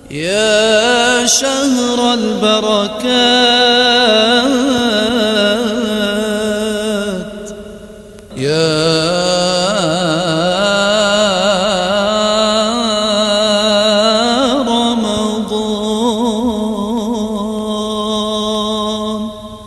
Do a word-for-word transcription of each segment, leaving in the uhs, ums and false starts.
يا شهر البركات يا رمضان.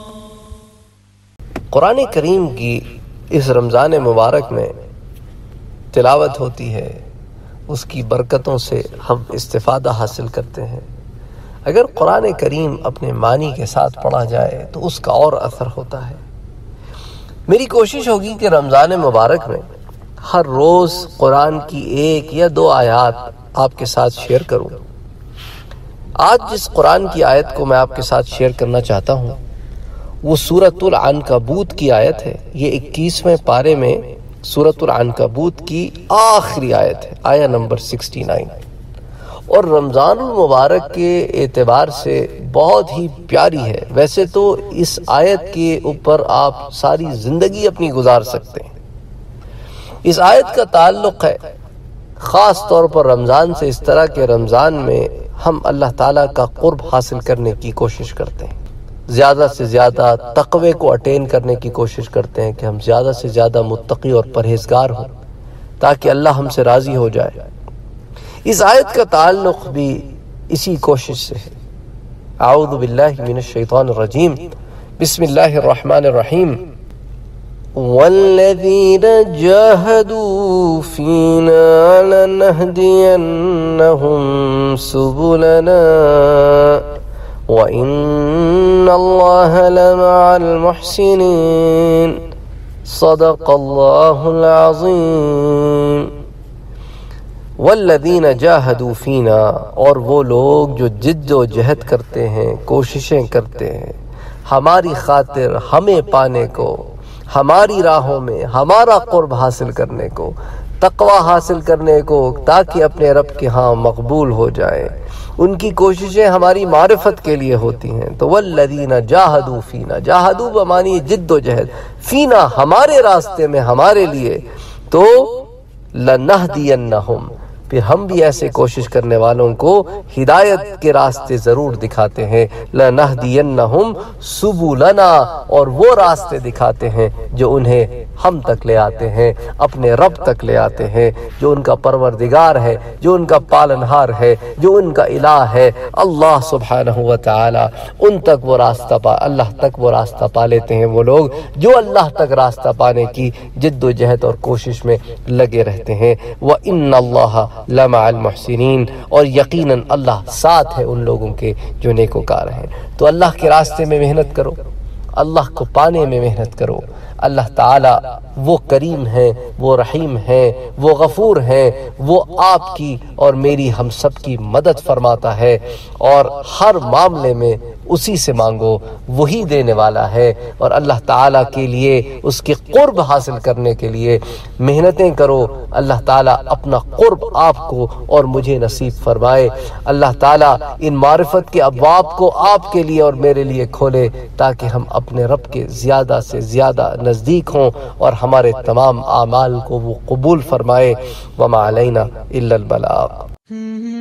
قرآن کریم کی اس رمضان مبارک میں تلاوت ہوتی ہے، اس کی برکتوں سے ہم استفادہ حاصل کرتے ہیں. اگر قرآن کریم اپنے معنی کے ساتھ پڑھا جائے تو اس کا اور اثر ہوتا ہے. میری کوشش ہوگی کہ رمضان مبارک میں ہر روز قرآن کی ایک یا دو آیات آپ کے ساتھ شیئر کروں. آج جس قرآن کی آیت کو میں آپ کے ساتھ شیئر کرنا چاہتا ہوں وہ سورۃ العنکبوت کی آیت ہے. یہ اکیسویں پارے میں سورۃ العنکبوت کی آخری آیت ہے، آیہ نمبر سکسٹی نائن، اور رمضان المبارک کے اعتبار سے بہت ہی پیاری ہے. ویسے تو اس آیت کے اوپر آپ ساری زندگی اپنی گزار سکتے ہیں. اس آیت کا تعلق ہے خاص طور پر رمضان سے اس طرح کہ رمضان میں ہم اللہ تعالیٰ کا قرب حاصل کرنے کی کوشش کرتے ہیں، زیادہ سے زیادہ تقوی کو اٹین کرنے کی کوشش کرتے ہیں کہ ہم زیادہ سے زیادہ متقی اور پرہیزگار ہوں تاکہ اللہ ہم سے راضی ہو جائے. اس آیت کا تعلق بھی اسی کوشش سے ہے. اعوذ باللہ من الشیطان الرجیم، بسم اللہ الرحمن الرحیم. والذین جاہدوا فینا لنہدینہم سبلنا وَإِنَّ اللَّهَ لَمَعَ الْمُحْسِنِينَ صدق اللہ العظیم. والذین جاہدوا فینا، اور وہ لوگ جو جد و جہد کرتے ہیں، کوششیں کرتے ہیں ہماری خاطر ہمیں پانے کو، ہماری راہوں میں ہمارا قرب حاصل کرنے کو، تقوی حاصل کرنے کو، تاکہ اپنے رب کے ہاں مقبول ہو جائے. ان کی کوششیں ہماری معرفت کے لیے ہوتی ہیں. تو والذین جاہدوا فینا، جاہدوا بمعنی جد و جہد، فینا ہمارے راستے میں ہمارے لیے، تو لنہدینہم، پھر ہم بھی ایسے کوشش کرنے والوں کو ہدایت کے راستے ضرور دکھاتے ہیں. لنہدینہم سبلنا، اور وہ راستے دکھاتے ہیں جو انہیں ہم تک لے آتے ہیں، اپنے رب تک لے آتے ہیں، جو ان کا پروردگار ہے، جو ان کا پالنہار ہے، جو ان کا الہ ہے اللہ سبحانہ و تعالی. ان تک وہ راستہ پا اللہ تک وہ راستہ پا لیتے ہیں وہ لوگ جو اللہ تک راستہ پانے کی جد و جہد اور کوشش میں لگے رہتے ہیں. وَإِنَّ اللَّهَ لَمَعَ الْمُحْسِنِينَ، اور یقیناً اللہ ساتھ ہے ان لوگوں کے جو نیکوکار ہیں. تو اللہ کے راستے میں محنت کرو، اللہ کو پانے میں محنت کرو. اللہ تعالیٰ وہ کریم ہیں، وہ رحیم ہیں، وہ غفور ہیں، وہ آپ کی اور میری ہم سب کی مدد فرماتا ہے، اور ہر معاملے میں اسی سے مانگو، وہی دینے والا ہے. اور اللہ تعالیٰ کے لیے، اس کے قرب حاصل کرنے کے لیے محنتیں کرو. اللہ تعالیٰ اپنا قرب آپ کو اور مجھے نصیب فرمائے. اللہ تعالیٰ ان معرفت کے ابواب کو آپ کے لیے اور میرے لیے کھولے تاکہ ہم اپنے رب کے زیادہ سے زیادہ نزدیک ہوں اور ہمارے تمام اعمال کو وہ قبول فرمائے. وما علینا الا البلاغ.